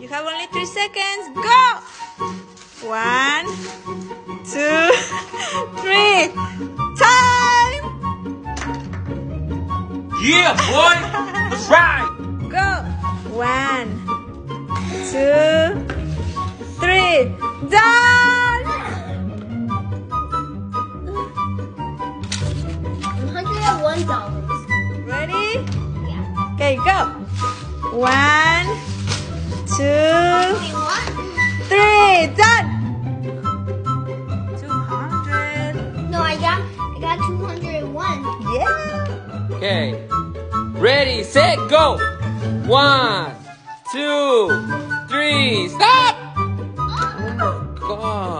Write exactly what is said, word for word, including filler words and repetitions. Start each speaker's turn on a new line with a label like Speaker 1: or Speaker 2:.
Speaker 1: You have only three seconds. Go! One, two, three. Time!
Speaker 2: Yeah, boy! Let's ride!
Speaker 1: Go! One, two, three. Done!
Speaker 3: one hundred one dollars.
Speaker 1: Ready?
Speaker 3: Yeah.
Speaker 1: Okay, go. One, two, three. Done! two hundred.
Speaker 3: No, I got I got two hundred one.
Speaker 1: Yeah!
Speaker 2: Okay. Ready, set, go! One, two, three, stop! Oh my god.